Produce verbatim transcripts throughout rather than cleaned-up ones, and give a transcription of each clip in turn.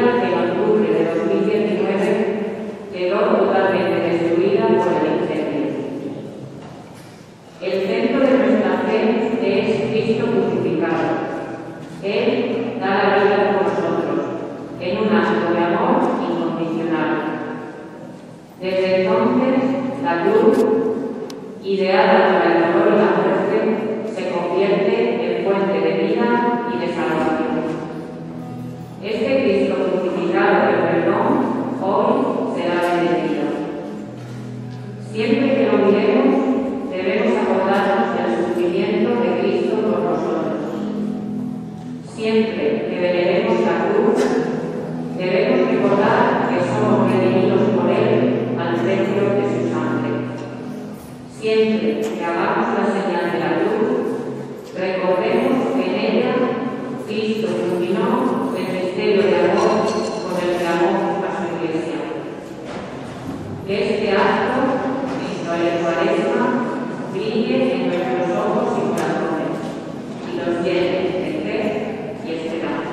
villa que en octubre de dos mil diecinueve quedó totalmente destruida por el incendio. El centro de nuestra fe es Cristo crucificado. Él da la vida por nosotros, en un acto de amor incondicional. Desde entonces, la cruz, ideada para el dolor y la muerte, se convierte en fuente de vida y de salvación. Este Cristo crucificado del perdón hoy será bendecido. Siempre que lo miremos, debemos acordarnos del sufrimiento de Cristo por nosotros. Siempre que veneremos la cruz, debemos recordar que somos redimidos por Él al precio de su sangre. Siempre que hagamos la señal de la cruz, recordemos que en ella Cristo culminó el misterio de amor con el que amó a su Iglesia. Que este acto, visto en el Cuaresma, brille en nuestros ojos y corazones y nos llene de fe y esperanza.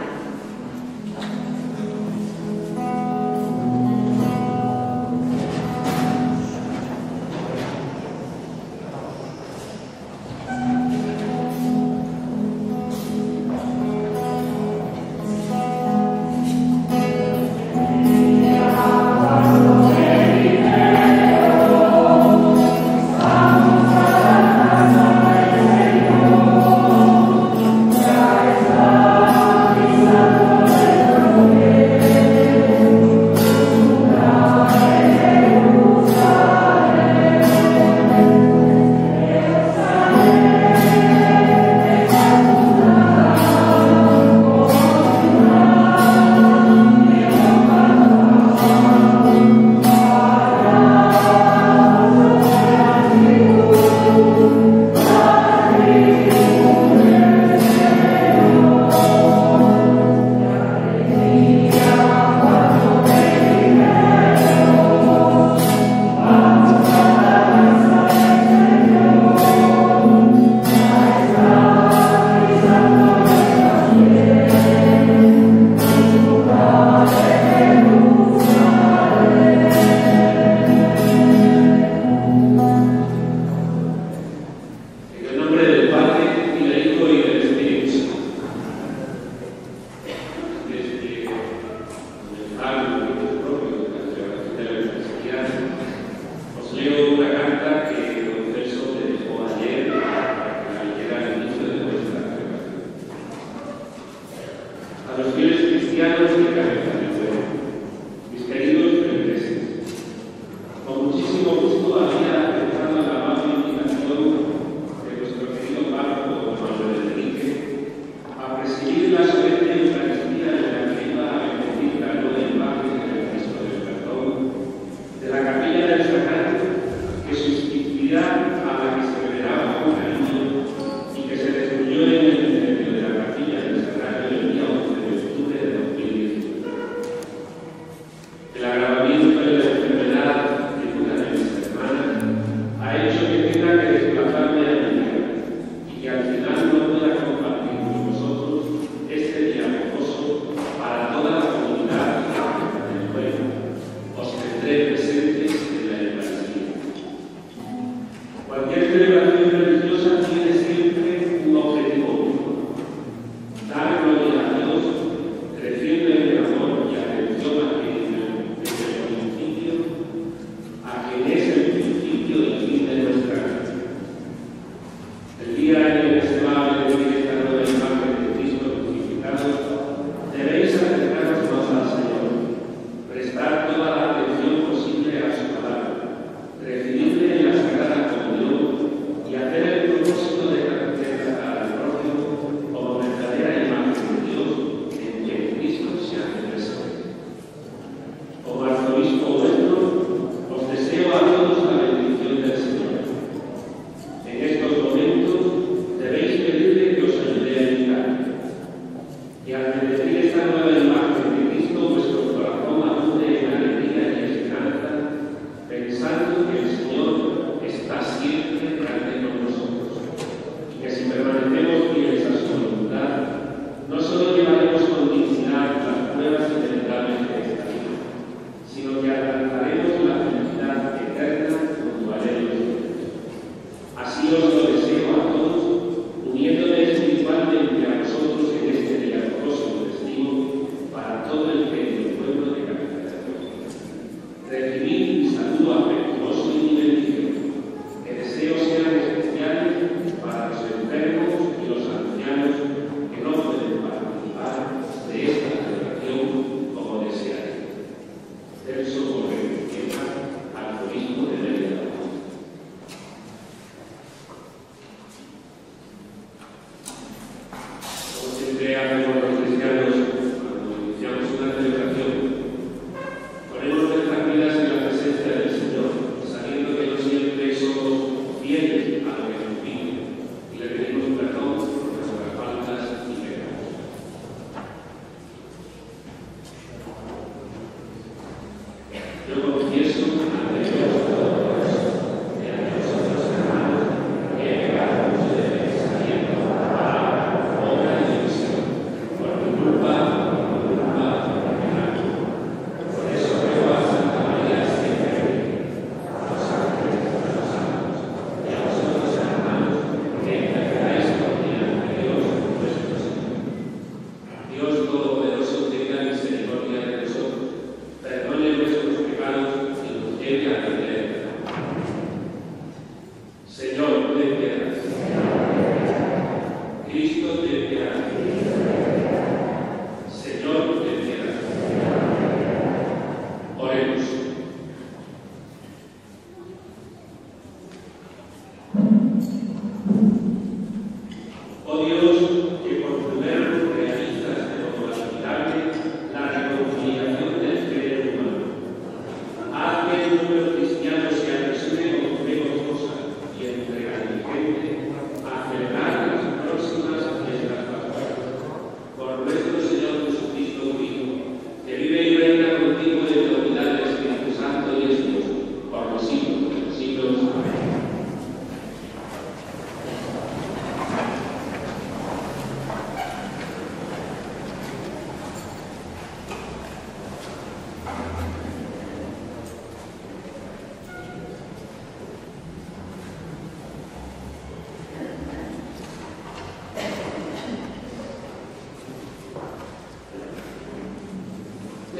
no solo llevaremos con dignidad las pruebas y tendrán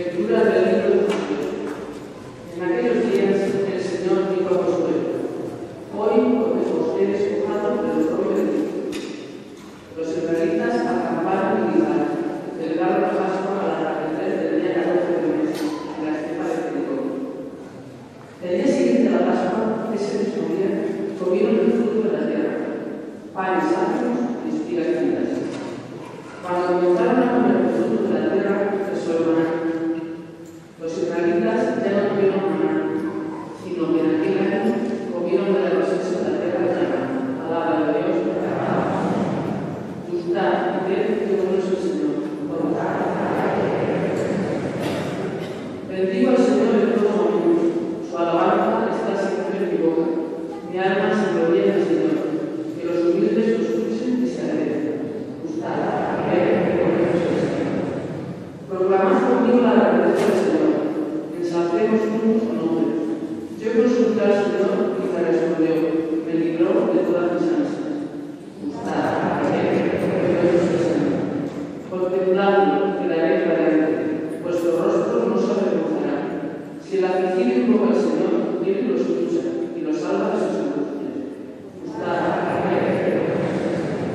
Lectura del libro de Josué. En aquellos días el Señor dijo a Josué: hoy os he despojado del pueblo de Egipto. Los israelitas acamparon en Gilgal, celebraron la Pascua a las catorce del día catorce del mes, en la estepa de Jericó. El día siguiente a la Pascua, ese mismo día, comieron el fruto de la tierra, panes ácidos y espigas finas. Cuando comenzaron a comer el fruto de la tierra, cesó el maná. Los israelitas ya no comieron maná, sino que en aquel año comieron de la cosecha de la tierra de Canaán. Alaba a Dios. Gustad, ved que bueno es el Señor. Bendigo al Señor en todo momento. Su alabanza está siempre en mi boca. Mi alma se gloria en el Señor. Que los humildes lo escuchen y se alegren. Gustad, ved que bueno es el Señor. Proclamad conmigo la grandeza del Señor. Ensalcemos juntos su nombre. Yo consulté al Señor y me respondió. Me libró de todas mis ansias. Gustad, ved que bueno es el Señor. Contempladlo, quedaréis radiante. Vuestro rostro no se avergonzará. Si el afligido invoca al Señor, Él lo escucha y lo salva de sus angustias. Gustad, ved que bueno es el Señor.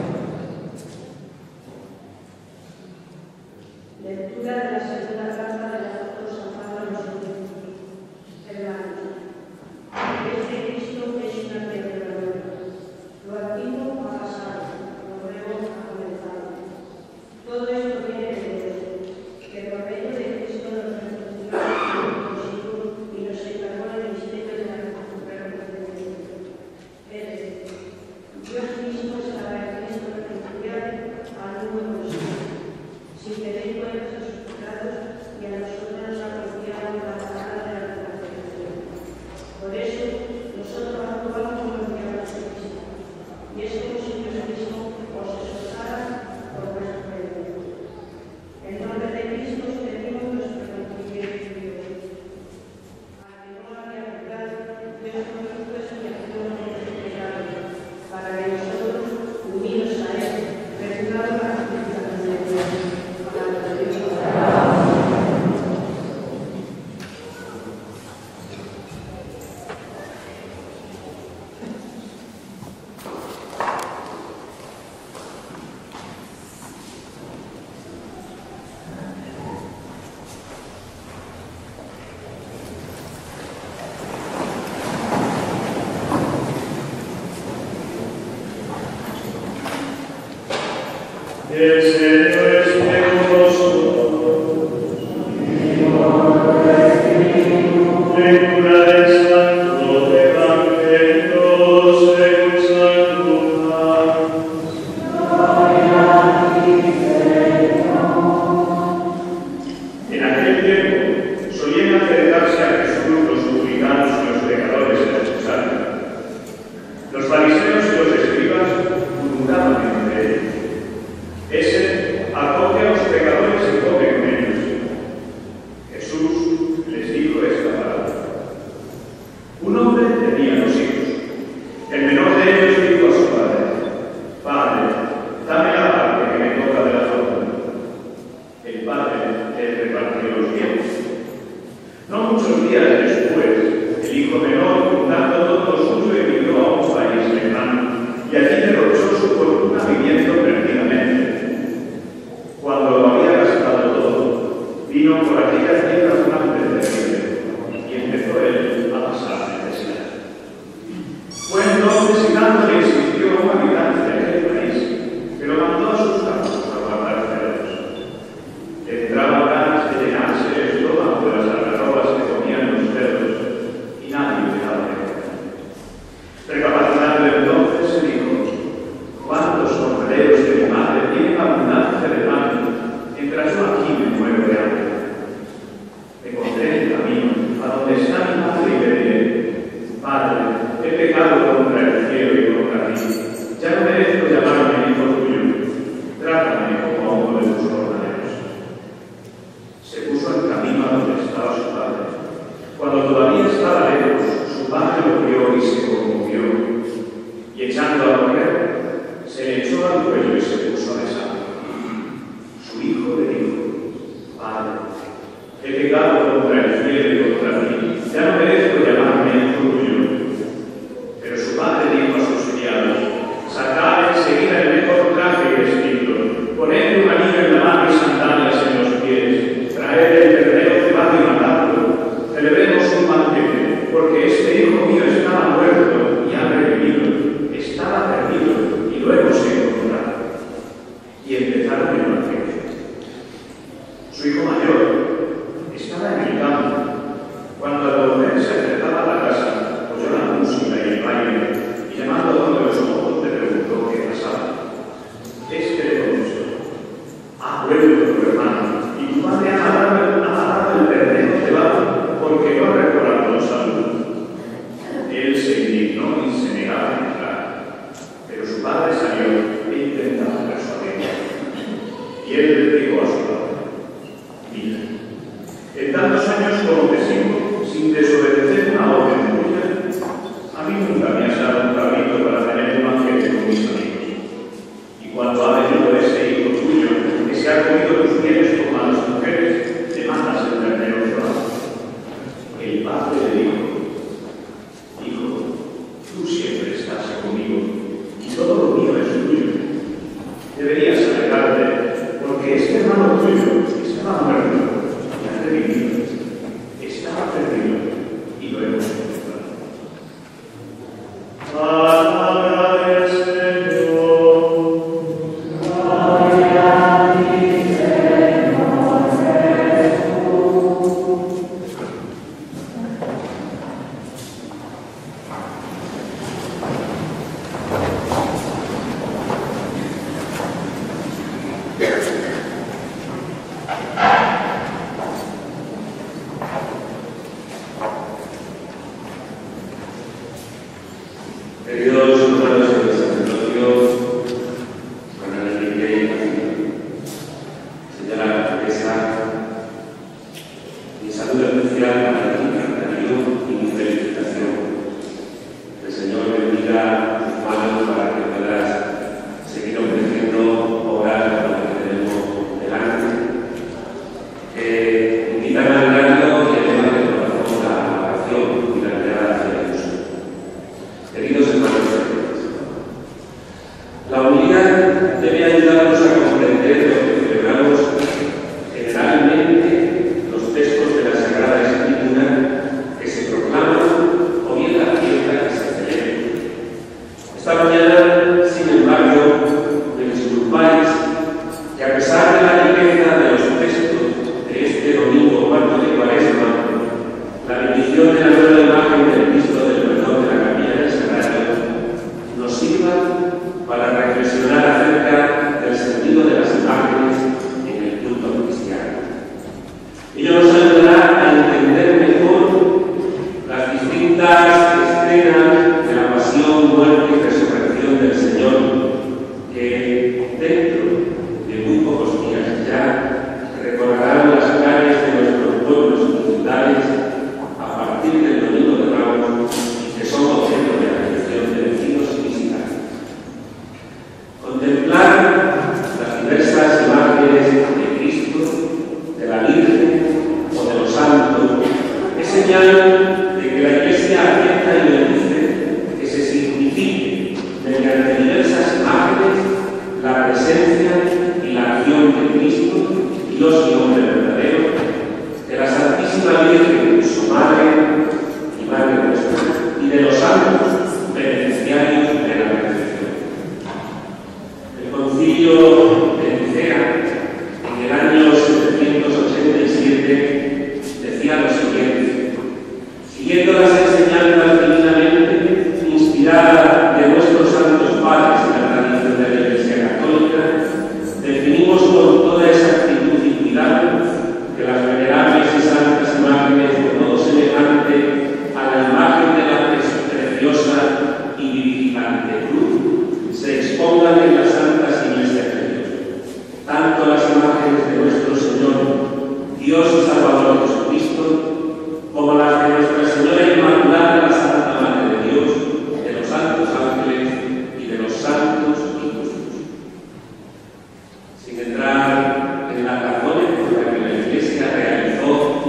Lectura de la segunda carta del apóstol San Pablo a los Corintios. Hermanos, este Cristo es una piedra nueva. Lo antiguo ha pasado, lo nuevo ha comenzado. Todo esto viene de Dios, que por medio de Cristo nos reconcilió consigo y nos encargó el misterio de la reconciliación. Es decir, Dios mismo estaba en Cristo reconciliado al uno consigo, sin tener en cuenta sus pecados, y a nosotros nos ha confiado la palabra de la reconciliación. Por eso, nosotros actuamos como enviados de Cristo, y es como si Dios mismo os exhortara por vuestro medio. En nombre de Cristo os pedimos que os reconciliéis con Dios. A que no había pecado, Dios nos hizo expiación de nuestros pecados, para que nosotros, unidos a Él, recibamos la justificación de Dios. El Señor esté con vosotros. Lectura del Santo Evangelio según San Lucas. En aquel tiempo solían acercarse a Jesús los publicanos y los pecadores a escucharle. Los fariseos y los escribas murmuraban entre ellos: ese acoge a los pecadores y come con ellos. Jesús les dijo esta palabra: un hombre tenía dos hijos. El menor de ellos dijo a su padre: Padre, dame la parte que me toca de la fortuna. El padre le repartió los bienes. No muchos días después, el hijo menor, juntando todo lo suyo, emigró a un país lejano y allí derrochó su fortuna viviendo perdidamente. Cuando lo había gastado todo, vino por aquella tierra un hambre terrible y empezó él a pasar necesidad. Fue entonces y dándole insistió a un habitante de aquel país, que lo mandó a sus campos a guardar cerdos. Le entraban ganas de llenarse el estómago de las algarrobas que comían los cerdos y nadie le daba de comer. Recapacitando entonces se dijo: ¿cuántos jornaleros de mi madre tienen abundancia de pan, mientras yo aquí me muero de hambre? Me pondré en el camino a donde está mi madre y le diré: Padre, he pecado contra el cielo y contra ti. Ya no merezco llamarme hijo tuyo. Trátame como a uno de tus jornaleros. Se puso en camino a donde estaba su padre. Cuando todavía estaba lejos, su padre lo vio y se conmovió. Y echando a correr, se le echó al cuello y se puso a besarlo. Su hijo le dijo: Padre, He pecado contra el cielo y contra ti. Ya no merezco llamarme hijo tuyo. Pero su padre dijo a sus criados: sacad enseguida el mejor traje y vestido, ponedle un anillo en la mano y sandalias en los pies, traed el ternero cebado y matadlo. Celebremos un banquete, porque este hijo mío estaba muerto y ha revivido, estaba perdido y lo hemos encontrado. Y empezaron el banquete. Su hijo mayor estaba en el campo. Cuando al volver se acercaba a la casa, oyó la música y el baile, y llamando a uno de los mozos le preguntó qué pasaba. Este le contestó: ha vuelto tu hermano, y tu padre ha matado, ha matado el ternero cebado, porque no recordó salud. Él se indignó y se negaba a entrar, pero su padre salió e intentaba persuadirlo. Y él le dijo a su padre: mira, en tantos años como te sigo, sin desobedecer una orden tuya, a mí nunca me has dado un cabrito para tener un banquete con mis amigos. Y cuando ha venido ese hijo tuyo, que se ha comido tus bienes como a las mujeres, te mandas el ternero cebado. El padre le dijo: hijo, tú siempre estás conmigo, y todo lo mío es tuyo. Deberías alegrarte, porque este hermano tuyo estaba muerto y ha revivido, estaba perdido y lo hemos encontrado. Palabra del Señor. Gloria a ti, Señor Jesús. Queridos hermanos del sacerdocio, hermana Enrique, señora Teresa, mi saludo especial para ti, Darío, y mi felicitación. Que el Señor bendiga tus manos para que puedas seguir ofreciendo obras con las que tenemos delante. Eh, invitan al grano y además de corazón la oración y la mirada hacia Dios. Queridos hermanos, la humildad debe ayudarnos a comprender lo que celebramos generalmente los textos de la Sagrada Escritura que se proclaman o bien la fiesta que se celebra. Esta mañana, sin embargo, me disculpáis que a pesar de la riqueza de los textos de este domingo cuarto de Cuaresma, la bendición de la nueva imagen del Cristo del perdón de la capilla del Sagrario nos sirva para reflexionar acerca del sentido de las imágenes en el culto cristiano. Ello nos ayudará a entender mejor las distintas escenas de la pasión, muerte y resurrección del Señor, que dentro de muy pocos días ya recorrerán las calles de nuestros pueblos y ciudades a partir del Domingo de Ramos, y que son objeto de atención de vecinos y visitantes. Contemplar las diversas imágenes de Cristo, de la Virgen o de los santos es señal de que la Iglesia acepta y bendice que se signifique mediante diversas imágenes la presencia y la acción de Cristo, Dios y hombre verdadero, de la Santísima Virgen, su Madre y Madre nuestra, y de los santos beneficiarios de la redención. El Concilio de Nicea, en el año setecientos ochenta y siete, decía lo siguiente: siguiendo las enseñanzas divinamente inspiradas de nuestros santos padres en la tradición de la Iglesia Católica, definimos con toda exactitud y cuidado que las venerables y santas imágenes de modo semejante a la imagen de la preciosa y vivificante cruz se expongan en las santas iglesias de Dios. Tanto las imágenes de nuestro Señor, Dios y Salvador Jesucristo, como las de Nuestra Señora Inmaculada, la Santa Madre de Dios, de los santos ángeles y de los santos y justos. Sin entrar en la razón por la que la Iglesia realizó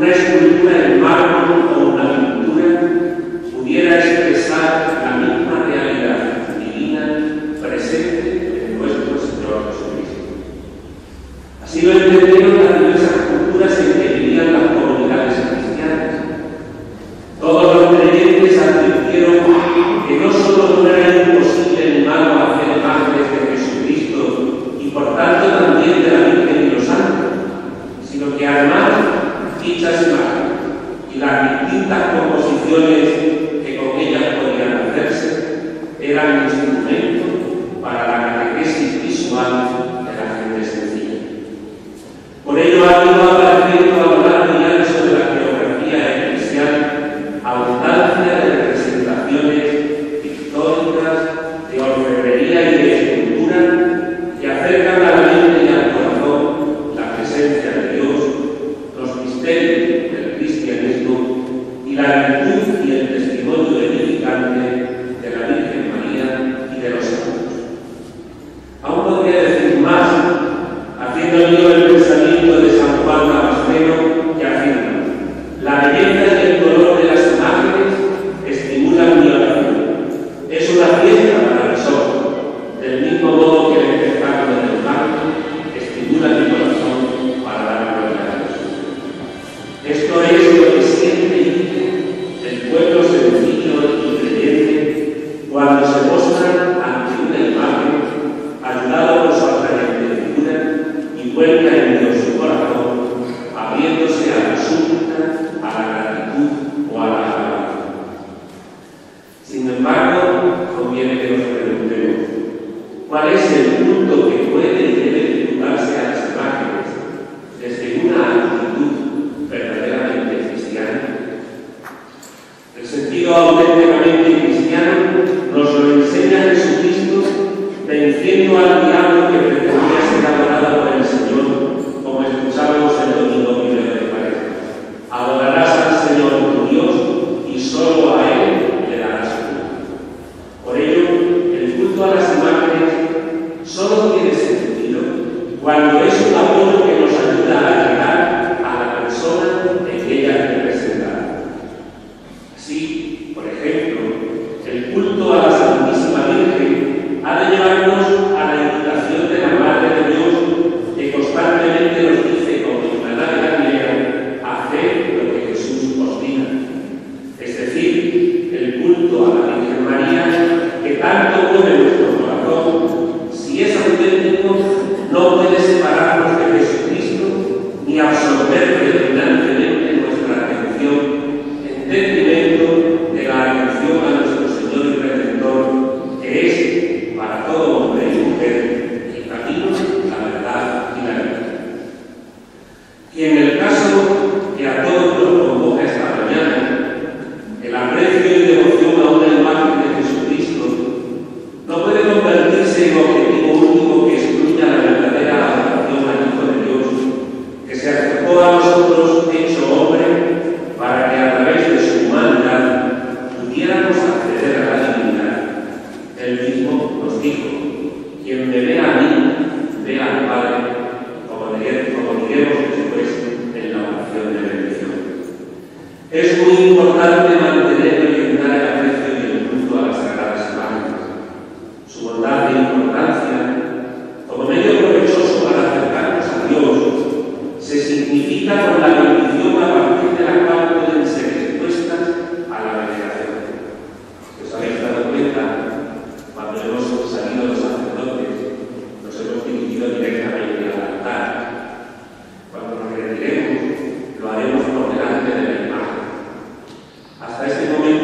una escultura en mármol o una pintura pudiera expresar la misma realidad divina presente en nuestro Señor Jesucristo. Así lo entendieron las diversas culturas en que vivían las comunidades cristianas. Todos los creyentes advirtieron que no solo no era imposible ni malo hacer imágenes de Jesucristo y por tanto también de la Virgen y los santos, sino que además dichas imágenes y las distintas composiciones que con ellas podían hacerse eran instrumentos para la catequesis visual de la gente sencilla. Por ello ha ido apareciendo a lo largo y ancho de la geografía eclesial abundancia de representaciones pictóricas, de orfebrería y de escultura que acercan a la mente y al corazón la presencia de Dios, los misterios del cristianismo y la virtud y el testimonio edificante de la Virgen María y de los santos. Aún podría decir más, haciendo mío el pensamiento de San Juan Damasceno, que afirma: la belleza y el color de las imágenes estimulan mi oración. Es una fiesta para mis ojos, del mismo modo que el espectáculo del canto estimula mi corazón para dar gloria a Dios. Esto es lo que siente y vive el pueblo sencillo y creyente cuando se mostra ante una imagen, ayudado por su atrayente figura, y vuelca en Dios su corazón, abriéndose a la súplica, a la gratitud o a la alabanza. Sin embargo, conviene que nos preguntemos: ¿cuál es el punto que puede y debe vincularse a las imágenes desde una actitud verdaderamente cristiana? El sentido auténticamente cristiano nos lo enseña Jesucristo venciendo al diablo que pretendía ser adorado por el Señor, como escuchamos el domingo primero de Cuaresma. Adorarás al Señor tu Dios y solo a Él le darás culto. Por ello, el culto a las imágenes solo tiene sentido cuando es un apoyo que nos ayuda a llegar a la persona en ella representada. Así, por ejemplo, el culto a la Santísima Virgen ha de llevarnos a la invitación de la Madre de Dios, que constantemente nos dice con Caná de Galilea: haced lo que Jesús os diga. Es decir, el culto a la Virgen María, que tanto mueve nuestro corazón, si es auténtico, no puede separarnos de Jesucristo ni absorber predominantemente nuestra atención en detrimento de la atención a nuestro Señor y Redentor, que es para todo hombre y mujer el camino, la verdad y la vida. Y en el caso que a todos nos convoca esta mañana, el aprecio y devoción a una imagen de Jesucristo no puede convertirse en objetivo único que excluya la verdadera adoración al Hijo de Dios, que se acercó a nosotros hecho hombre para que a través de su humanidad pudiéramos acceder a la divinidad. Él mismo nos dijo: quien me ve a mí, ve al Padre, como diremos después en la oración de bendición. Es muy importante mantener y orientar el aprecio y el culto a las sagradas imágenes. Su bondad e importancia, como medio provechoso para acercarnos a Dios, se significa con la bendición a partir de la cual pueden ser expuestas a la veneración. ¿Os habéis dado cuenta? Cuando hemos salido los sacerdotes, nos hemos dirigido directamente al altar. Cuando nos retiremos, lo haremos por delante de la imagen. Hasta este momento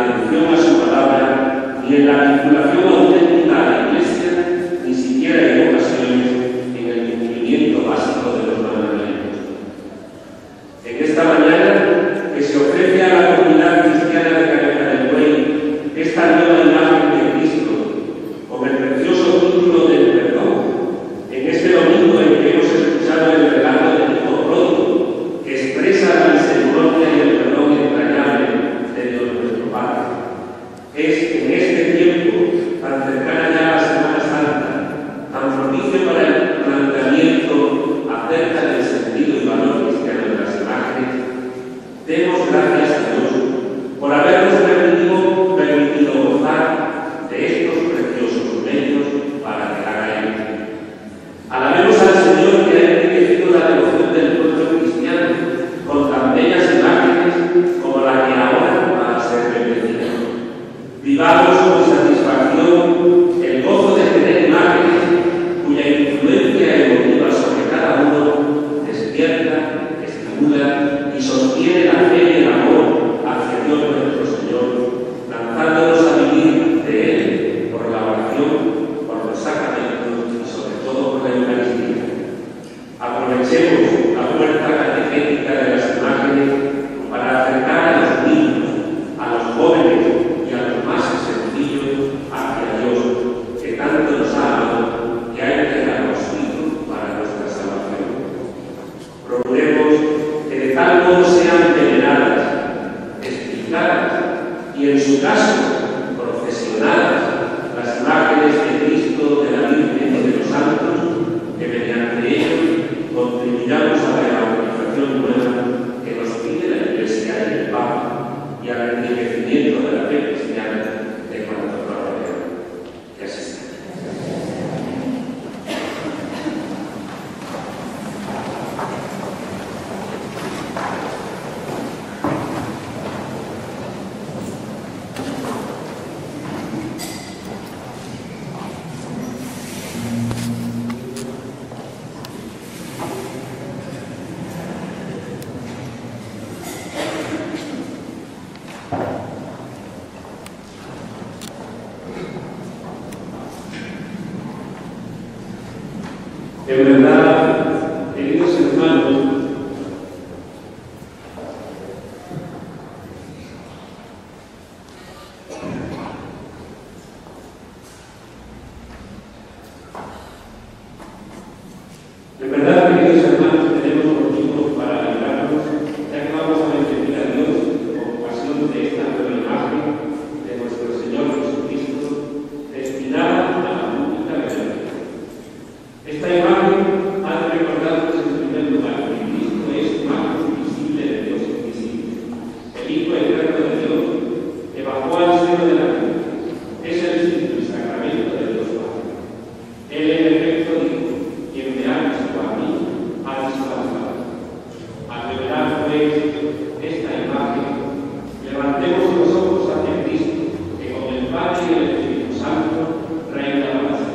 atención a su palabra, ni en la vinculación auténtica a la Iglesia, ni siquiera en ocasiones en el cumplimiento básico de los mandamientos. En esta mañana que se ofrece a la comunidad cristiana de Cabeza del Buey esta nueva imagen de Cristo, con el precioso título del perdón, en este domingo en que hemos escuchado el relato del hijo pródigo, que expresa la misericordia y el perdón entrañable de Dios nuestro Padre. Es en este tiempo, tan cercana ya a la Semana Santa, tan propicio para el planteamiento acerca del sentido y valor cristiano de las imágenes, demos gracias a Dios por habernos permitido, permitido gozar de estos preciosos medios para llegar a Él. Alabemos al Señor que ha enriquecido la devoción del pueblo cristiano con tan bellas imágenes como la que ahora va a ser bendecida. Vivamos con satisfacción el gozo de tener imágenes cuya influencia emotiva sobre cada uno despierta, estimula y sostiene la fe y el amor hacia Dios nuestro Señor, lanzándonos a vivir de Él por la oración, por los sacramentos y sobre todo por la Eucaristía. Aprovechemos la fuerza catequética de las imágenes para acercar a los niños, a los jóvenes y a los más sencillos hacia Dios, que tanto nos ha amado, que ha entregado a su Hijo para nuestra salvación. Procuremos que de tal modo sean veneradas, explicadas y, en su caso, procesionadas las imágenes de Cristo, de la Virgen y de los santos, que mediante ellos contribuyamos a la evangelización nueva que nos pide la Iglesia y el Papa y al enriquecimiento de la fe cristiana de cuanto nos rodea. Que así sea. En verdad, queridos hermanos, en verdad, queridos hermanos, tenemos motivos para alegrarnos, ya que vamos a bendecir a Dios con ocasión de esta nueva imagen de nuestro Señor Jesucristo, destinada a la pública verdad. Esta imagen ha de recordarnos en primer lugar que Cristo es imagen visible de Dios invisible, el Hijo eterno de Dios que bajó al seno de la cruz, es el signo y sacramento de Dios Padre. Él en efecto dijo: quien me ha visto a mí, ha visto al Padre. Al revelar pues esta imagen, levantemos los ojos hacia Cristo, que con el Padre y el Espíritu Santo reina para siempre.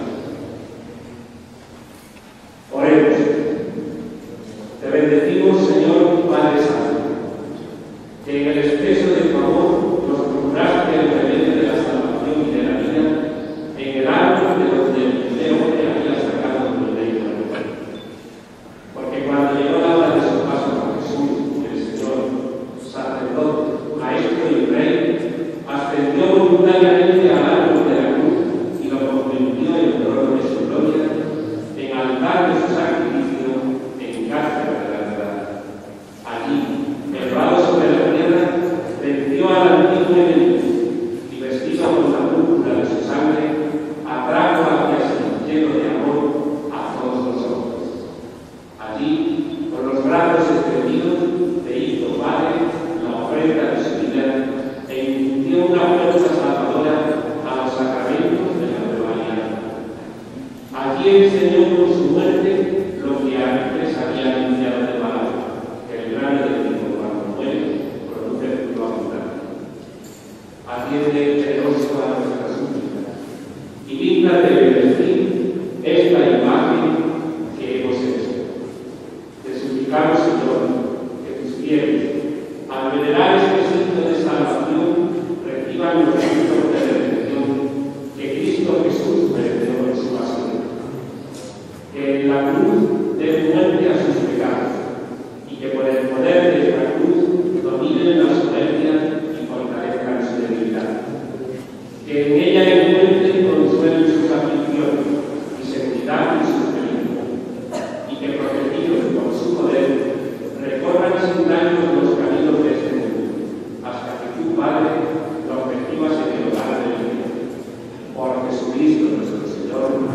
Oremos. Te bendecimos, Señor Padre Santo, que en el exceso de tu amor nos procuraste el remedio de la salvación y de la vida en el árbol de donde el Fileo te había sacado tu ley de la mujer. Porque cuando llegó la hora de su paso a Jesús, el Señor, sacerdote, maestro y rey, ascendió voluntariamente al árbol de la cruz y lo convirtió en trono de su gloria, en altar de su sacrificio, en cátedra de la verdad. Allí, elevado sobre la tierra, venció al antiguo enemigo y, vestido con la púrpura de su sangre, atrajo hacia sí, lleno de amor, a todos los hombres. Allí, con los brazos extendidos, te hizo Padre la ofrenda de su vida e infundió una fuerza salvadora a los sacramentos de la nueva alianza. Allí enseñó con su muerte lo que antes había anunciado de palabra, que el grano de trigo cuando muere produce fruto abundante. Atiende generoso a nuestras súplicas y dígnate bendecir esta imagen que hemos hecho. Te suplicamos, Señor, que tus fieles, al venerar este signo de salvación, reciban que en ella encuentre consuelo en sus aflicciones y seguridad en sus peligros, y que protegidos por su poder recorran sin daños los caminos de este mundo, hasta que tú, Padre, los recibas en el hogar de Dios. Por Jesucristo nuestro Señor.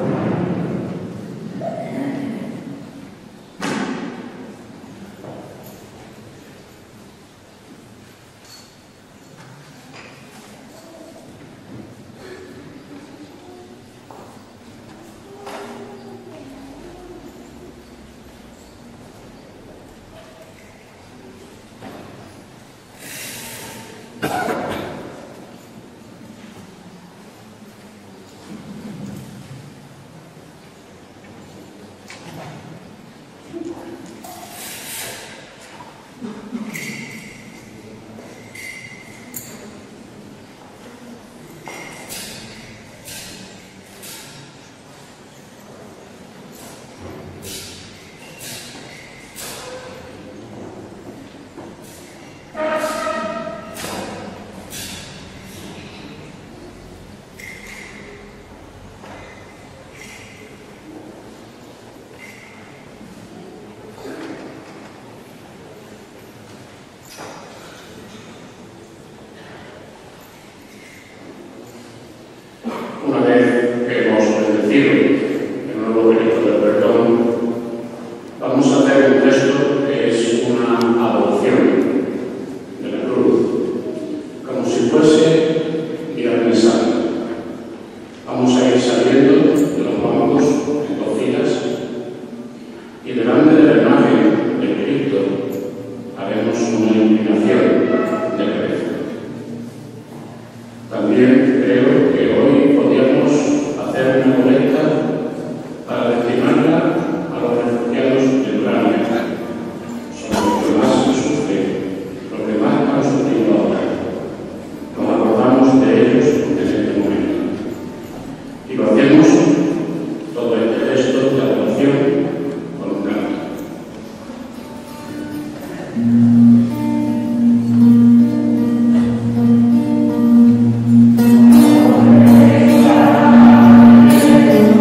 Una vez que hemos bendecido el nuevo grito del perdón, vamos a hacer un gesto que es una adopción de la cruz, como si fuese ir al misal. Vamos a ir saliendo de los bancos en dos filas y delante de la imagen de Cristo haremos una inclinación de cabeza. También creo que hoy podríamos hacer una colecta para destinarla a los refugiados de Ucrania. Son los que más sufren, los que más han sufrido ahora. Nos acordamos de ellos en este momento. Y lo hacemos todo este gesto de adoración con un canto. Thank you.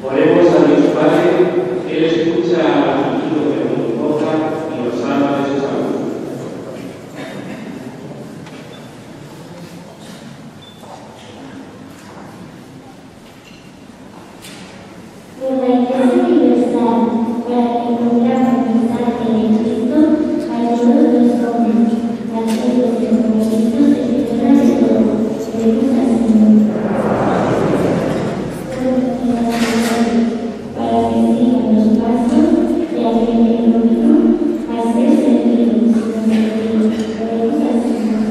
Oremos a Dios Padre, que Él escucha al afligido que nos invoca y nos salva de sus angustias. Por la Iglesia Universal, para que pudiera mensaje de Cristo a todos los hombres, a todos los comunistas de personas de todos, pedimos al Señor. Para que sigan los pasos de aquel que no vino a ser servido, sino servido, pedimos al Señor.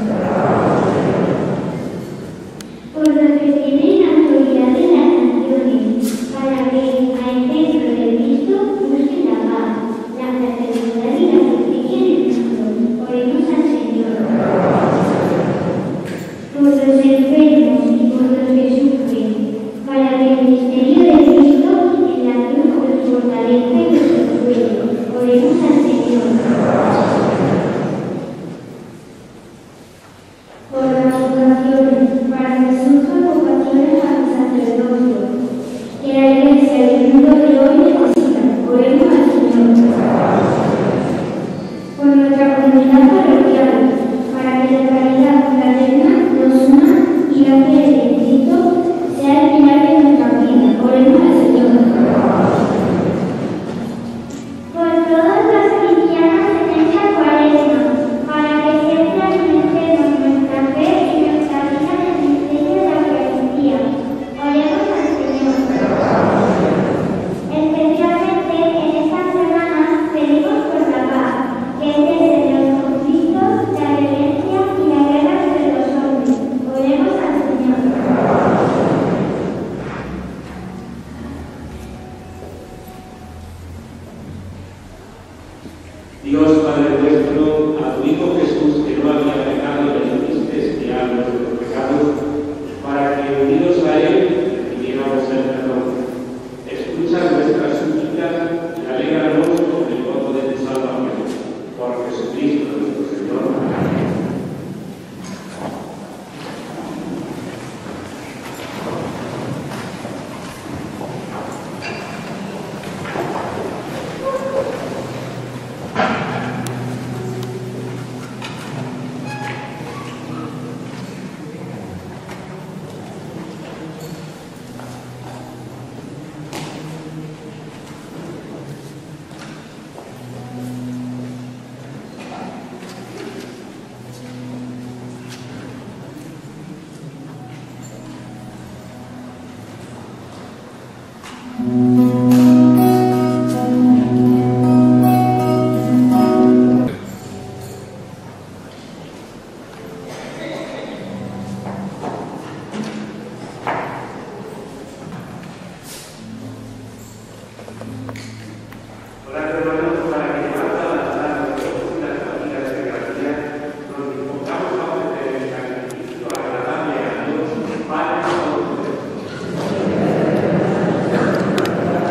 Por los que tienen autoridad en las naciones, para que a ejemplo de Cristo busquen la paz, la fraternidad y la justicia en el mundo. Oremos al Señor. Por los enfermos y por los que sufren, para que el misterio de Cristo en la cruz los fortalezca y los consuele. Oremos al Señor. Por las vocaciones, para que surjan vocaciones al sacerdocio, que la Iglesia y el mundo de hoy necesitan. Oremos al Señor. Por nuestra comunidad parroquial, para que la caridad fraterna nos una y la fe de Cristo sea el pilar de nuestra vida. Oremos al Señor. Por todas las cristianas en esta cuaresma, para que siempre alimentemos nuestra fe y nuestra vida en el misterio de la Eucaristía. Oremos al Señor. Especialmente en esta semana pedimos por la paz, que cesen los conflictos, la violencia y la guerra entre los hombres. Oremos al Señor. Dios Padre nuestro, a tu Hijo Jesús, que no había pecado, le hiciste expiar nuestros pecados, para que unidos a Él recibiéramos el perdón. Escucha nuestras súplicas y alégranos con el gozo de tu salvación. Por Jesucristo nuestro Señor. Amén. Padre,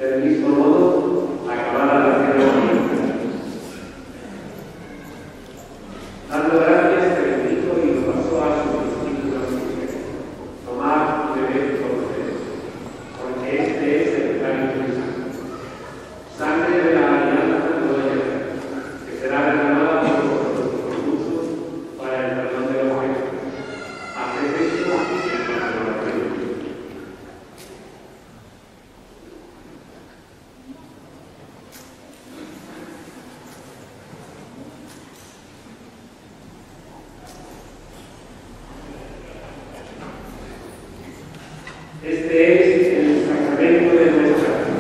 Del mismo modo, acabada la cena dominical, dando gracias, se bendijo y lo pasó a sus discípulos diciendo: tomad y bebed todos de él, porque este es el cáliz de sangre, sangre de la alianza nueva, que será derramada por vosotros y por muchos para el perdón de los pecados. Haced esto en conmemoración mía. Este es el sacramento de nuestra fe.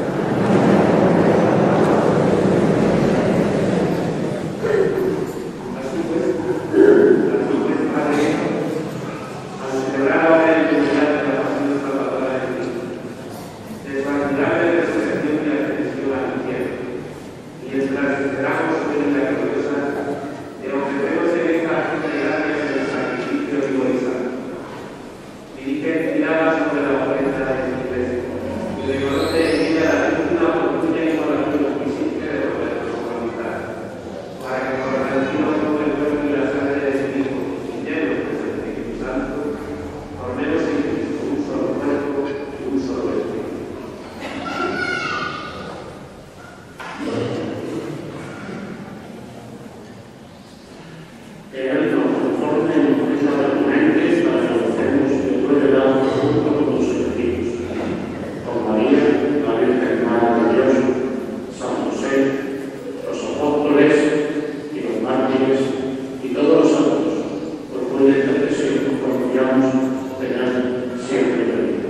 Así pues, así pues, Padre, al celebrar ahora el memorial de la pasión salvadora de Cristo, de su admirable resurrección y ascensión al cielo, mientras esperamos su venida gloriosa, te ofrecemos en esta acción de gracias el sacrificio vivo y santo. Dirige miradas sobre la ofrenda de su iglesia y reconoce en ella la digna oportunidad y oración visible de volvernos a conectar, para que por la canción sobre el cuerpo y la sangre de su Hijo, y llenos del Espíritu Santo, formemos en Cristo un solo cuerpo y un solo espíritu. Que Él nos conforme en nuestros remanentes para que gocemos de tu heredad junto con tus elegidos. Con María, la Virgen Madre de Dios, San José, los apóstoles y los mártires y todos los santos, por cuya intercesión confiamos tener siempre vida.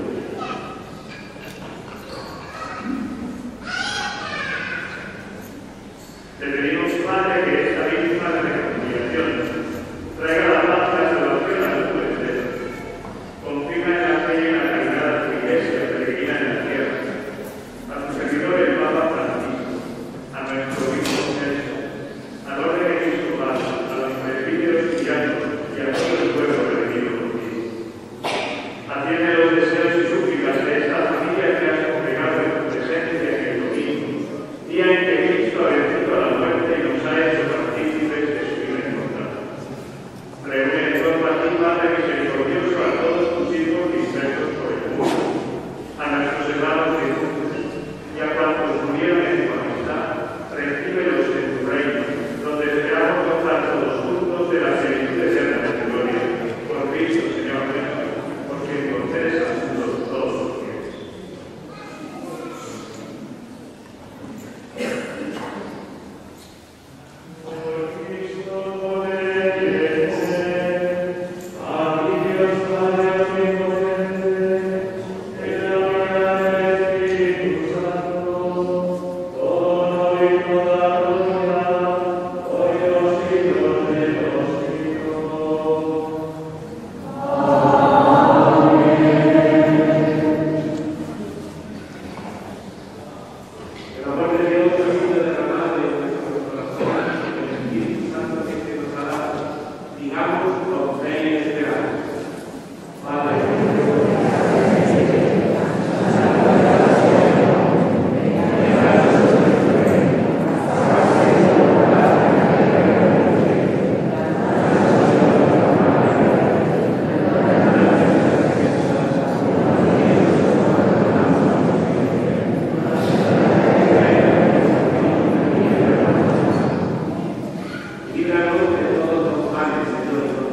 Te pedimos, Padre, que esta víctima de reconciliación traiga la paz y la salvación a tu entero. Confirma en la fe y en la caridad a tu iglesia peregrina en la tierra, a tu servidor el Papa Francisco, a nuestro obispo Celso, al orden episcopal, a los presbíteros y diáconos y a todo el pueblo redimido por ti. Atiende los deseos y súplicas de esta familia que has congregado en tu presencia en el domingo, día en que Cristo ha vencido a la muerte y nos ha hecho partícipes de su vida encontrada. Reúne en torno a ti, Padre misericordioso, a todos tus hijos dispersos por el mundo, a nuestros hermanos difuntos y a cuantos murieron en tu amistad, recíbelos en tu reino, donde esperamos gozar todos juntos de las virtudes eternas de gloria. Por Cristo, Señor nuestro, porque concedes a nosotros todos los fieles. El amor de Dios ha sido derramado en nuestros corazones y el Espíritu Santo que se nos ha dado. Digamos con fe y esperanza. Padre, líbranos de todos los males, Señor,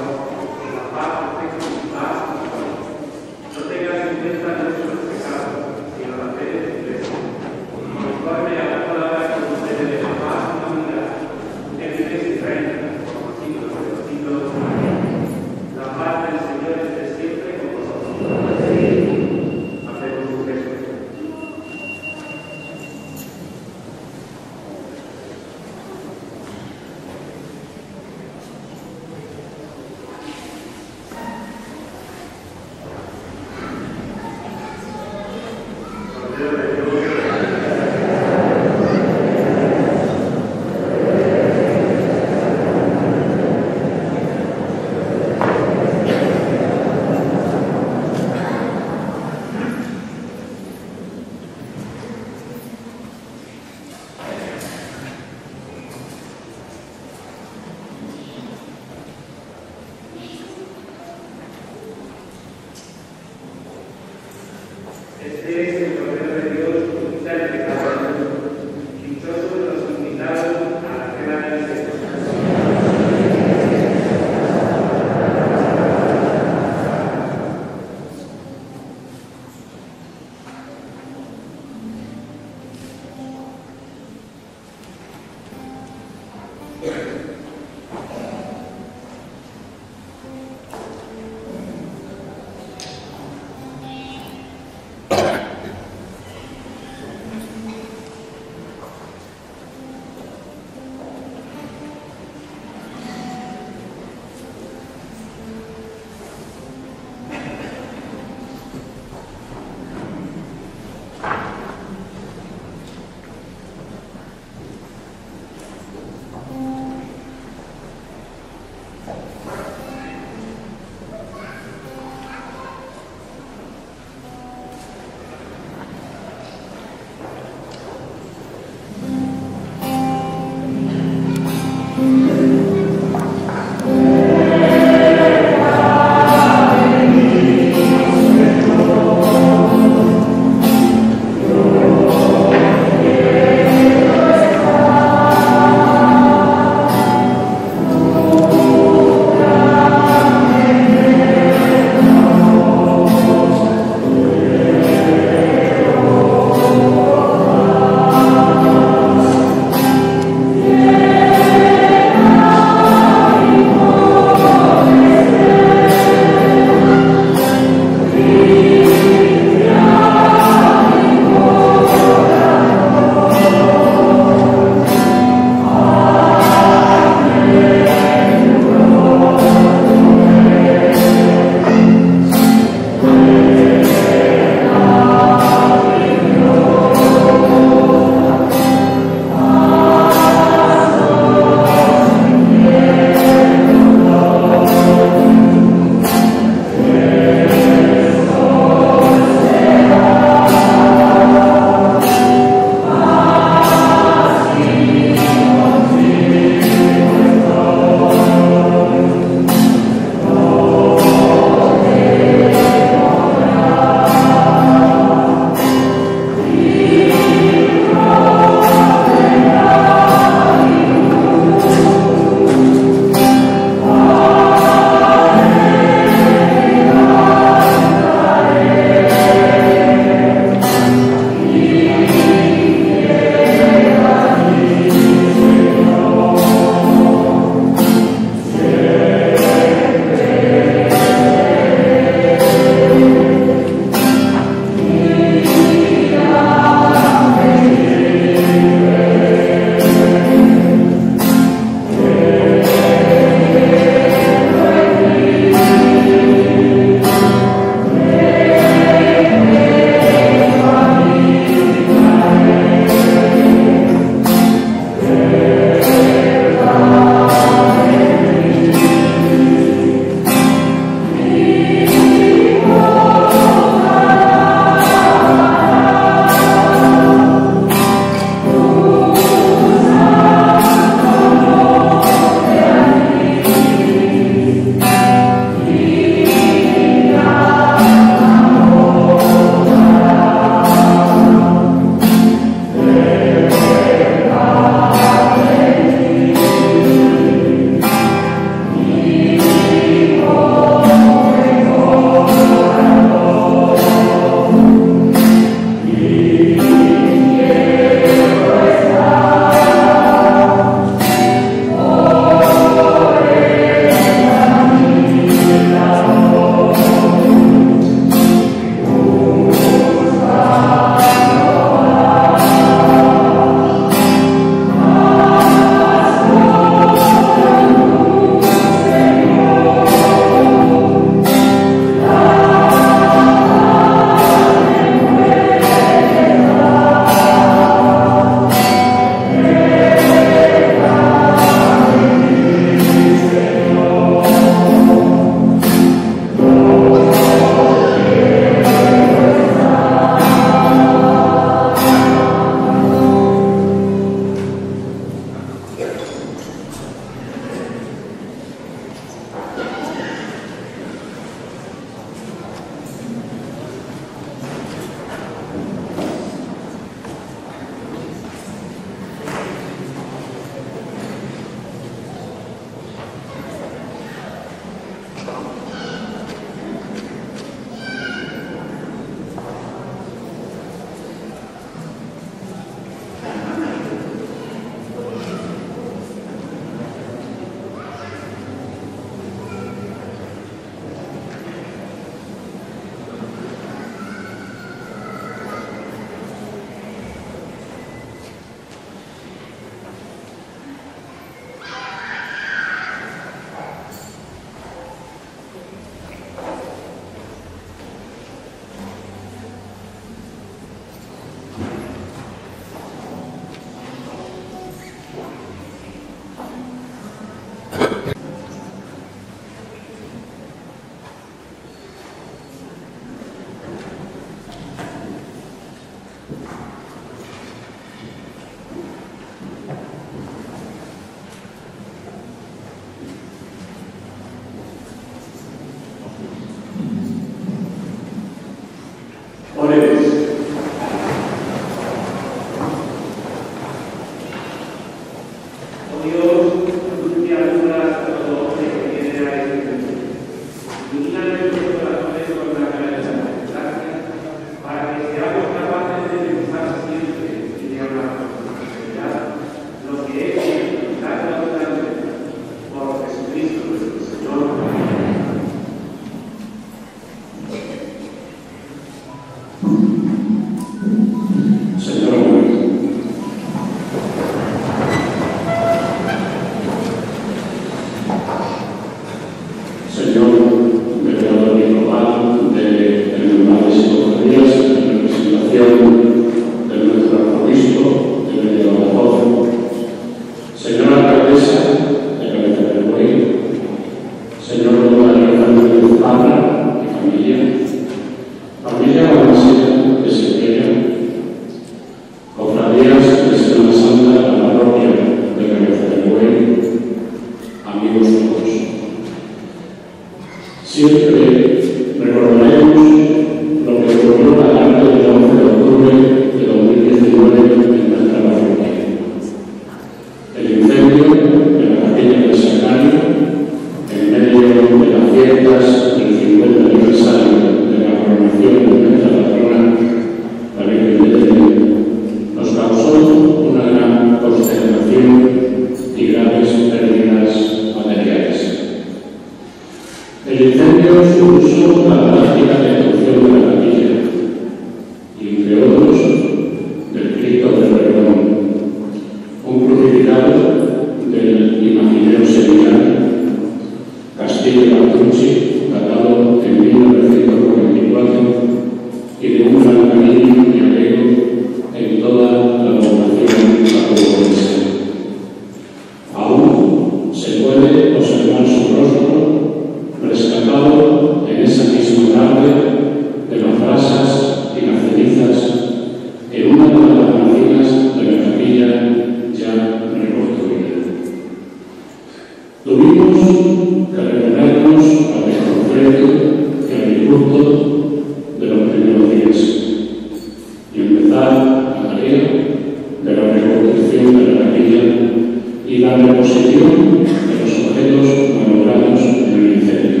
y la reposición de los objetos malogramos en el incendio.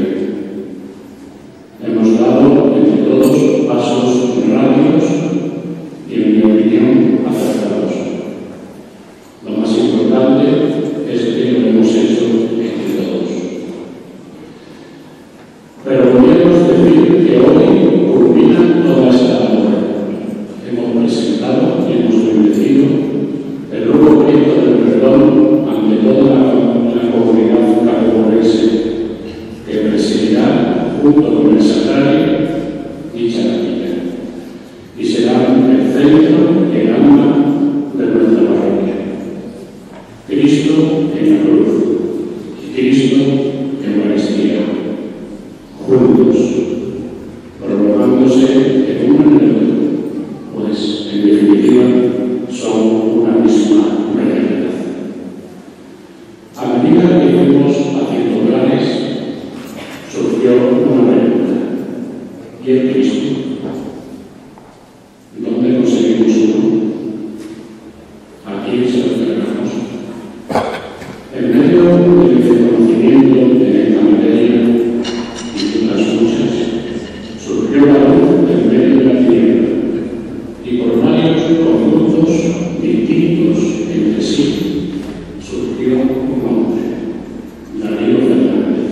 Hemos dado entre todos pasos rápidos y, en mi opinión, acertados. Lo más importante es que lo hemos hecho entre todos. Pero podríamos decir que hoy culmina toda esta labor. Hemos presentado y hemos bendecido el nuevo proyecto del perdón ante toda la, la comunidad carbonerense, que presidirá junto con el Sagrario dicha capilla y será el centro y el alma de nuestra parroquia. Cristo en la cruz y Cristo en Eucaristía, juntos, prolongándose en un anhelo, pues en definitiva son una misma realidad. A medida que fuimos haciendo planes, surgió una pregunta: ¿y el Cristo? ¿Dónde conseguimos uno? ¿A quién se lo entregamos? En medio del desconocimiento de esta materia y de otras muchas, surgió la luz en medio de la tierra, y por varios conjuntos distintos entre sí surgió un hombre, Darío Fernández.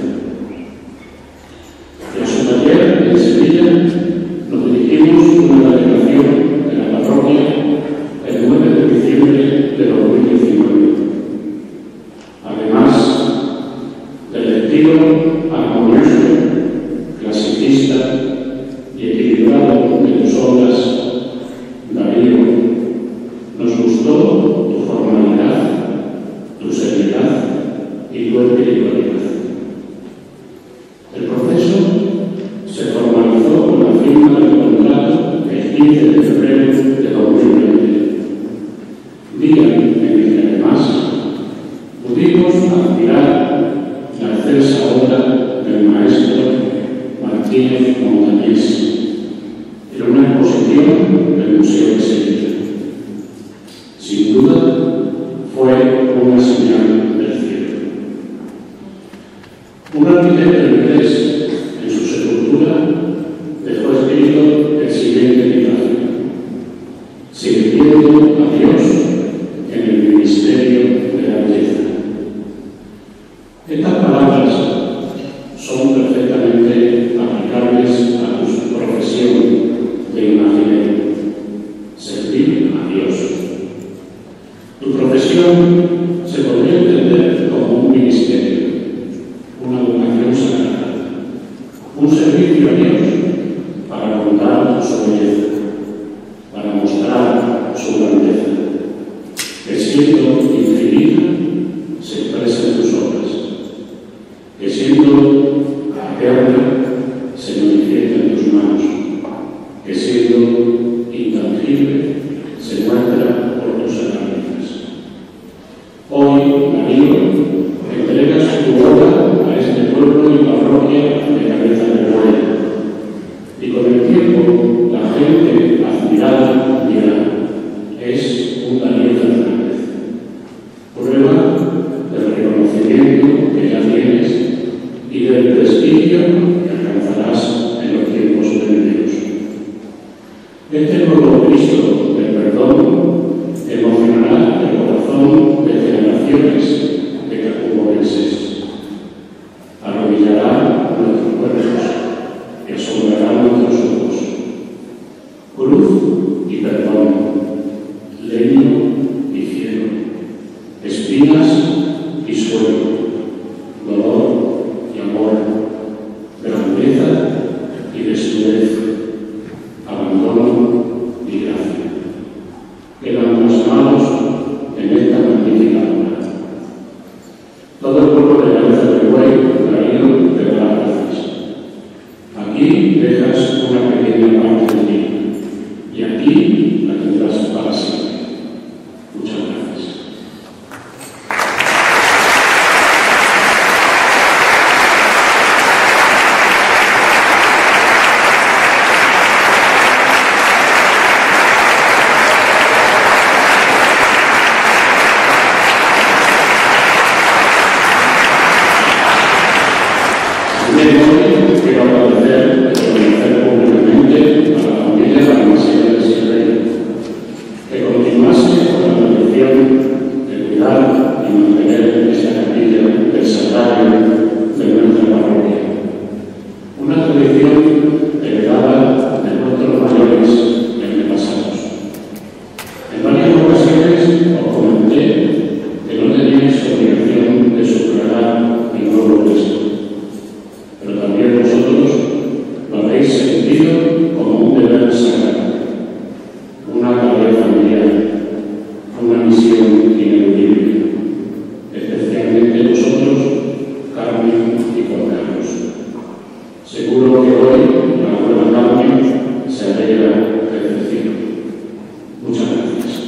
En su taller en Sevilla nos dirigimos una delegación de la parroquia el nueve de diciembre de dos mil diecinueve. Además del estilo armonioso, clasicista y equilibrado de tus obras, Darío, nos gustó tu formalidad, tu seriedad y tu espiritualidad. El proceso se formalizó con la firma del contrato el quince de febrero de dos mil veinte, día en el que además pudimos admirar la excelsa obra del maestro Martínez Montañés en una exposición del Museo de Sevilla. Sin duda, fue una señal del cielo. Un arquitecto inglés, en su sepultura, dejó escrito el siguiente epitafio: sirviendo a Dios en el ministerio de la belleza. Estas palabras son perfectamente aplicables a tu profesión de imaginero: servir a Dios. Tu profesión se podría entender como un ministerio, una vocación sagrada, un servicio a Dios para contar su belleza, para mostrar su grandeza, que siendo infinita se expresa en tus obras, que siendo eterna se manifiesta en tus manos, que siendo intangible se muestra por tus herramientas. Hoy, Darío, entregas tu obra a este pueblo y parroquia de Cabeza de Buey, y con el tiempo la gente admirada dirá: es un Darío Fernández. Prueba del reconocimiento que ya tienes y del prestigio que alcanzarás en los tiempos venideros. Este nuevo Cristo del perdón emocionará el corazón de generaciones de cacuboenses, arrodillará nuestros cuerpos y asombrará nuestros ojos. Cruz y perdón, leño y cielo, espinas y suelo, dolor y amor, grandeza y desnudez, abandono y gracia. Quedan plasmados en esta magnífica obra. Todo el pueblo de Cabeza de Buey, Darío, te da las gracias. Aquí dejas una pequeña parte de ti, y aquí la tendrás para siempre. Muchas gracias. una misión ineludible, especialmente vosotros, Carmen y Juan Carlos. Seguro que hoy la abuela Carmen se alegra del cielo. Muchas gracias.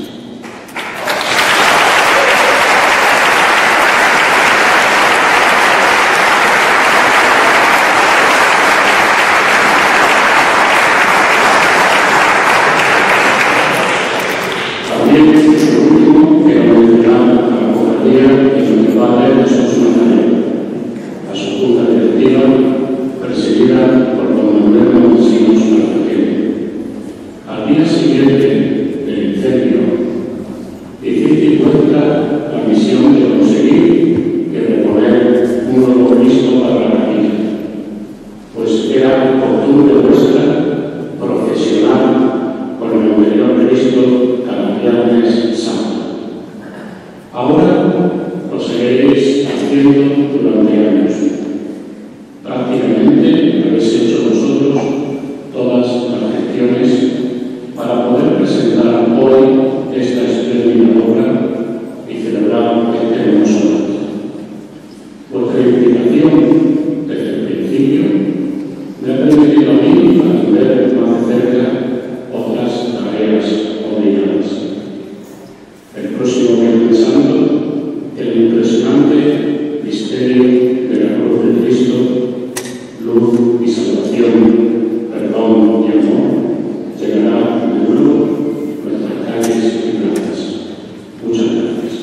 También, por último, quiero mencionar a la cofradía y su padre Jesús Nazareno, a su junta directiva, presidida por don Manuel Montesinos Martínez. Al día siguiente del incendio, difícil vuestra la misión de conseguir y reponer un nuevo Cristo para la capilla, pues era costumbre vuestra profesional con el anterior Cristo cada viernes santo. Ahora lo seguiréis haciendo durante años. Prácticamente habéis hecho vosotros todas las gestiones para poder presentar hoy esta espléndida obra y celebrar este hermoso acto. Vuestra implicación desde el principio me ha permitido a mí atender más de cerca otras tareas obligadas. El próximo Viernes Santo, el impresionante misterio de la cruz de Cristo, luz y salvación, perdón y amor, llegará de nuevo a nuestras calles y plazas. Muchas gracias.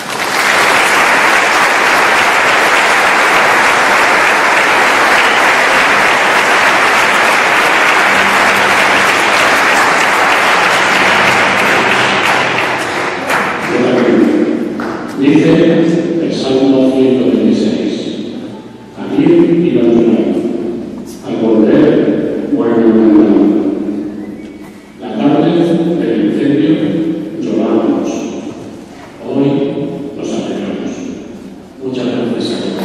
Dice el Salmo ciento veintiséis, al ir y al venir, al volver vuelve cantando. La tarde del incendio lloramos, hoy nos alegramos. Muchas gracias a todos.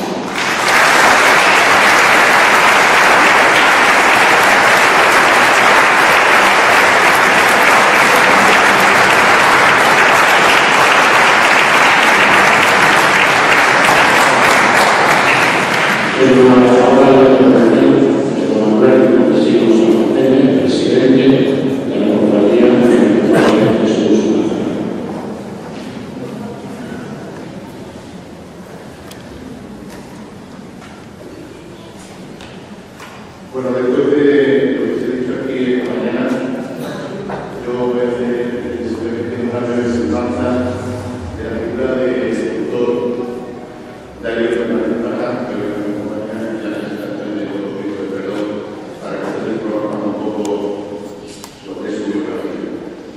En una hora de intervención de don Manuel Montesinos Martínez, presidente de la cofradía de Jesús Nazareno. Bueno, después de lo que se ha dicho aquí esta mañana, yo voy a hacer simplemente una breve semblanza de la figura del doctor Darío Fernández Parra, que hoy me acompaña en la presentación de todo el de perdón, para que ustedes conozcan un poco sobre su biografía.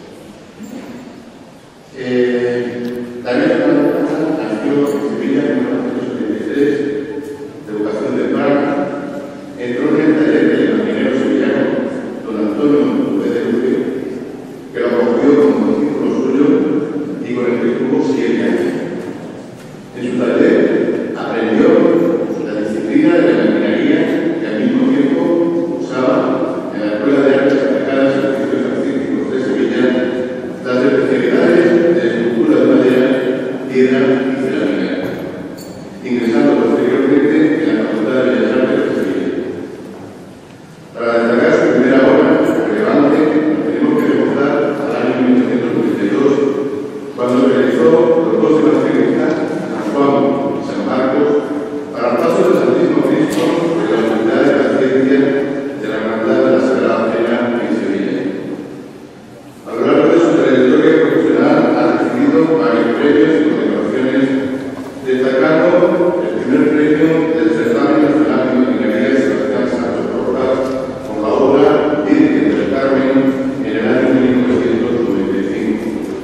Eh, Darío Fernández Parra nació en Sevilla en mil novecientos setenta y tres, de vocación de Praga. Entró en el taller del marinero sevillano don Antonio López de Luque, que lo acogió como discípulo suyo y con el que estuvo siete años. En su taller aprendió la disciplina de la maquinaria que al mismo tiempo usaba en la Escuela de Artes Aplicadas y Oficios Artísticos de Sevilla las especialidades de escultura de madera, piedra y cerámica, ingresando posteriormente en la Facultad de Bellas Artes de Sevilla. Para destacar su primera obra relevante, nos tenemos que remontar al año mil novecientos noventa y dos, cuando realizó los dos evangelistas, San Juan y San Marcos, para el paso del Santísimo Cristo de la Unidad de la Ciencia de la Hermandad de la Sagrada Cena en Sevilla. A lo largo de su trayectoria profesional ha recibido varios premios y condecoraciones, destacando el primer premio del Certamen Nacional de Maquinaria Sebastián Santos Rojas con la obra Virgen del Carmen en el año mil novecientos noventa y cinco.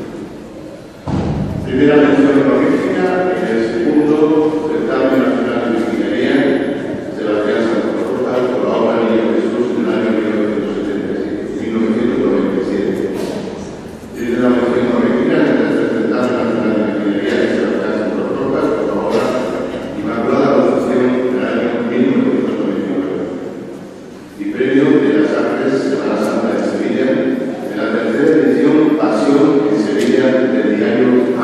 Primera mención honorífica en el segundo Certamen Nacional de Maquinaria Sebastián Santos Rojas con la obra Niño Jesús en el año mil novecientos noventa y siete. Primera mención honorífica en el tercer Certamen Nacional de Maquinaria Sebastián Santos Rojas con la obra Inmaculada Concepción en el año mil novecientos noventa y nueve. Y premio de las Artes Semana Santa de Sevilla en la tercera edición Pasión en Sevilla del diario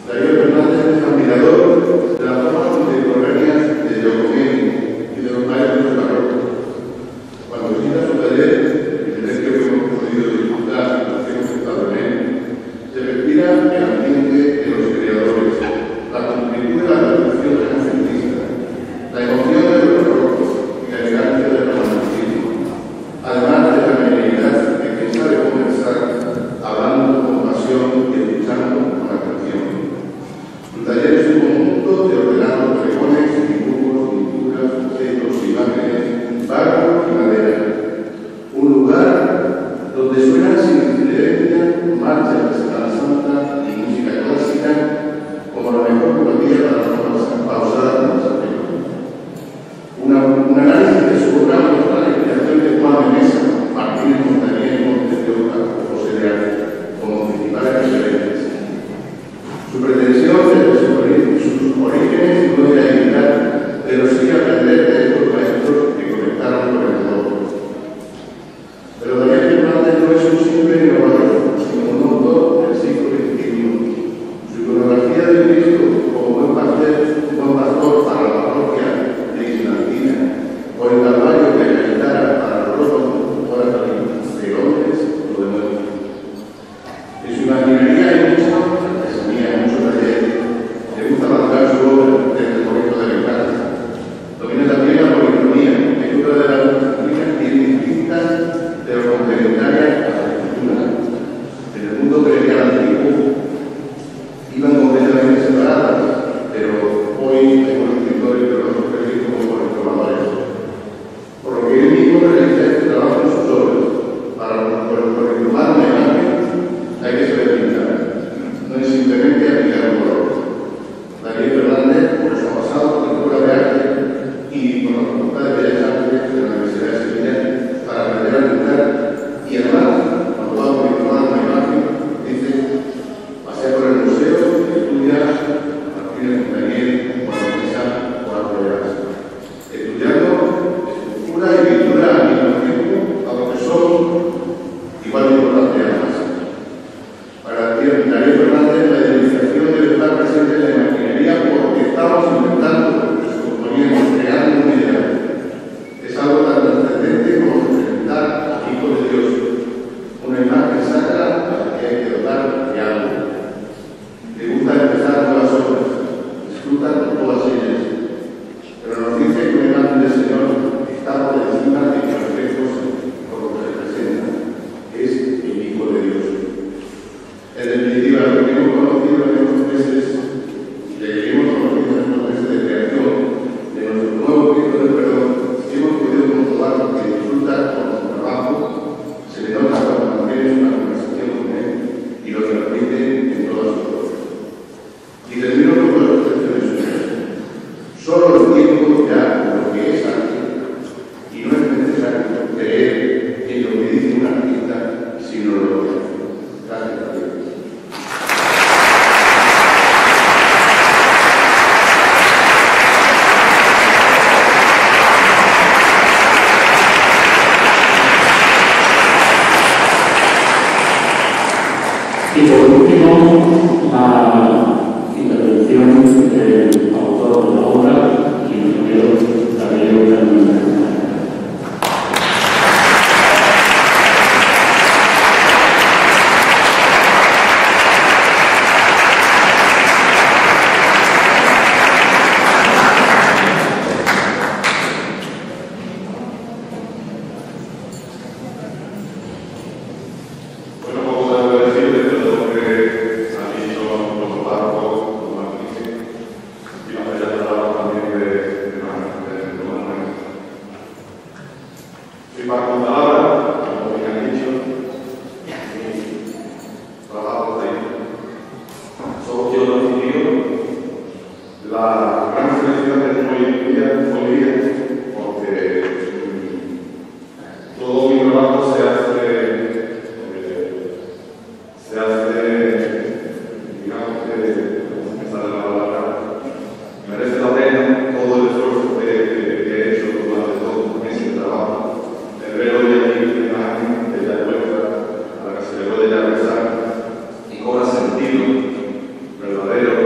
Darío Fernández es admirador de las formas contemporáneas de Giacometti y de los maestros barrocos. Cuando visita su taller, el silencio que hemos podido disfrutar, lo que hemos estado en él, se respira el ambiente de los creadores, la completud de la revolución renacentista, la emoción de los barrocos y la elegancia del romanticismo, además de la genialidad de quien sabe conversar, hablando con pasión y escuchando con atención. Su taller es un conjunto de ordenados pregones, dibujos, pinturas, bocetos, imágenes, barro y madera. Un lugar donde suenan sin incidencia marchas de Semana Santa y música clásica como la mejor melodía para la pausada conversación. Una, un análisis de su obra muestra la inspiración de Juan de Mesa, Martínez Montañés, Montes de Oca o José de Arte como principales referentes. Su pretensión desde sus orígenes no era imitar, pero sí aprender de estos maestros que conectaron con el mundo. Pero Darío Fernández no es un simple innovador, sino un autor del siglo veintiuno. Su iconografía de Cristo como buen pastor, buen pastor para la parroquia de Islandina, o el calvario que acreditara para los rojos oratorios de hombres o de muertos. En su imaginaría hay mucha artesanía, mucho taller. Le gusta madurar su obra desde el momento de la casa. Domina también la polifonía, que es una de las disciplinas bien distintas pero complementarias a la escritura. En el mundo gremial antiguo iban completamente separadas, pero hoy hay unos escritores que los prescritos como los probadores. Por lo que él mismo realiza este trabajo en sus obras. Para reformar una imagen hay que saber pintar, no es simplemente aplicar un color. Darío Fernández, por eso ha pasado por la Escuela de Arte y por la Facultad de Bellas Artes de la Universidad de Sevilla para aprender a pintar, y además, cuando va a reformar una imagen, dice, pasea por el museo y estudia Martínez Montañés, Juan Mesa o Arboledas. Estudiando escultura y pintura al mismo tiempo, aunque son igual de importantes además. Para Darío Fernández, la identificación debe estar presente en la imaginería porque estamos inventando, descomponiendo, creando un ideal. Es algo tan trascendente como representar al Hijo de Dios, una imagen sacra a la que hay que dotar de algo. Le gusta empezar nuevas obras, disfruta con todas ellas, pero nos dice que una imagen del Señor está por encima de cualquier cosa, por lo que representa, es el Hijo de Dios. En definitiva, lo que hemos conocido en estos meses, y lo que hemos conocido en estos meses de creación de nuestro nuevo Cristo del Perdón, hemos podido comprobar que disfruta con su trabajo, se le nota cuando mantienes una conversación con él y lo transmite en todas sus obras. Y termino con dos reflexiones suyas. Solo el tiempo ya lo que es arte, y no es necesario creer en lo que dice un artista, sino lo que hace. Gracias a Dios. Y por último, la intervención del autor de la obra, ingeniero Darío Fernández. y cobra sentido verdadero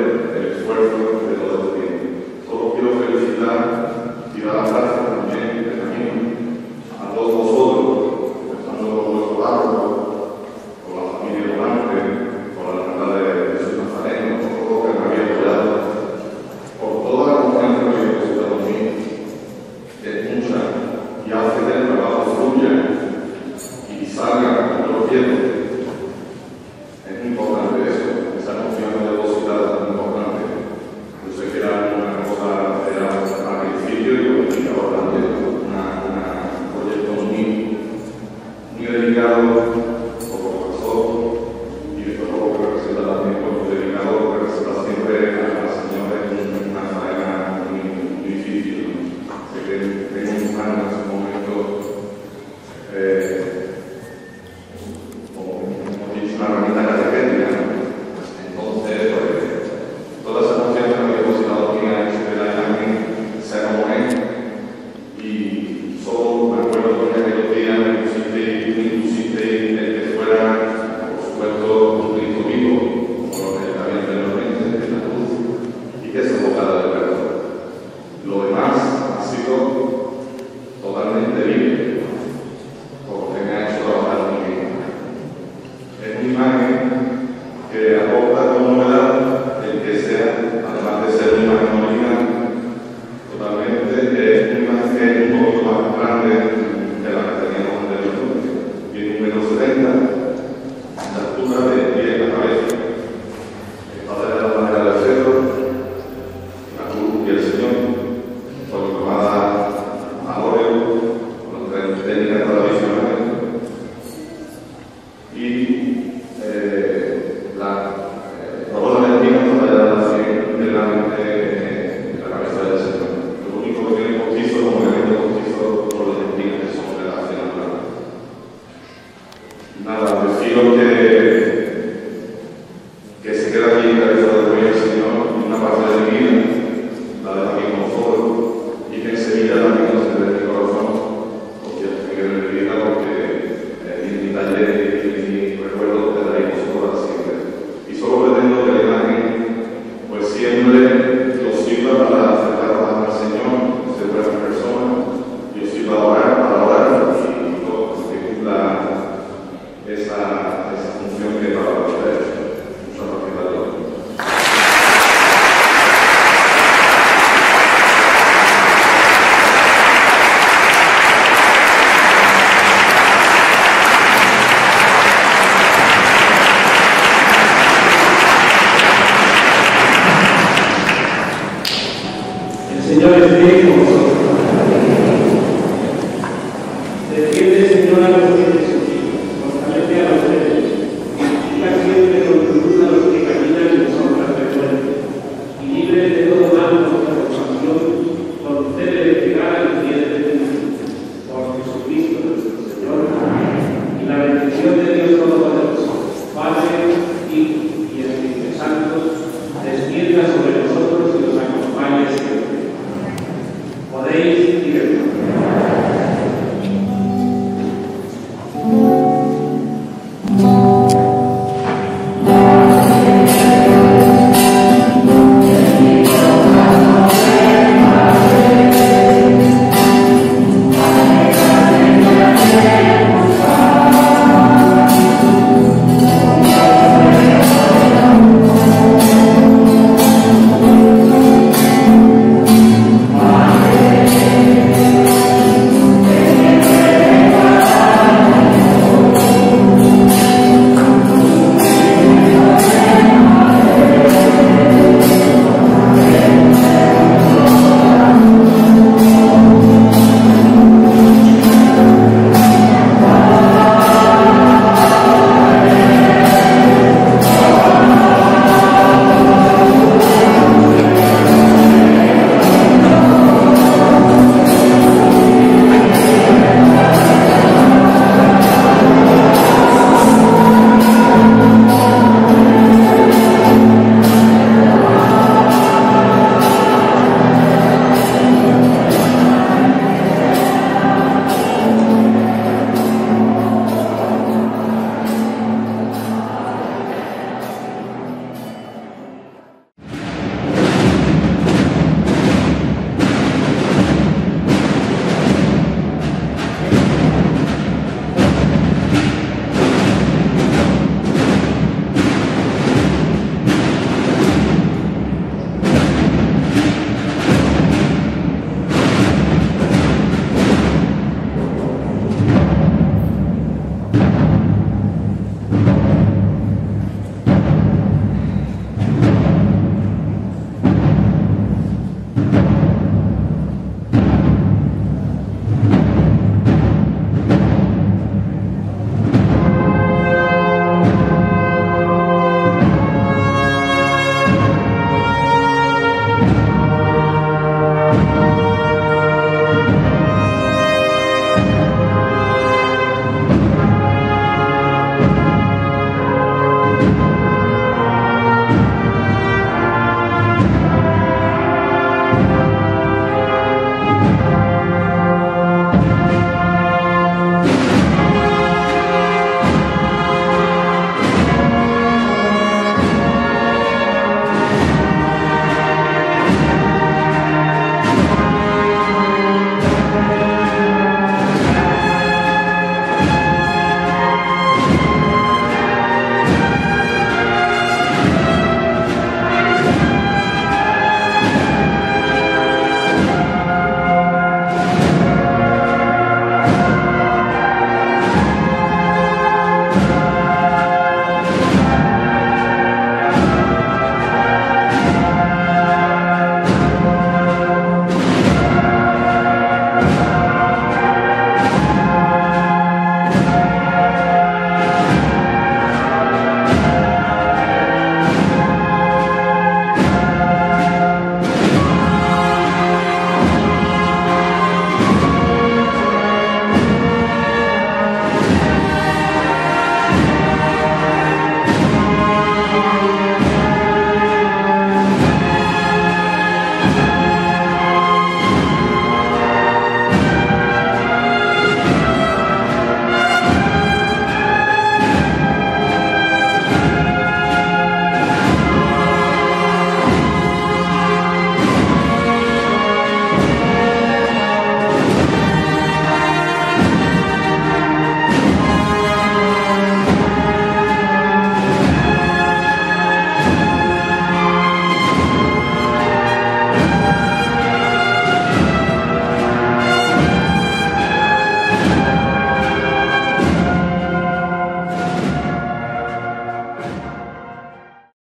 de pie con vosotros.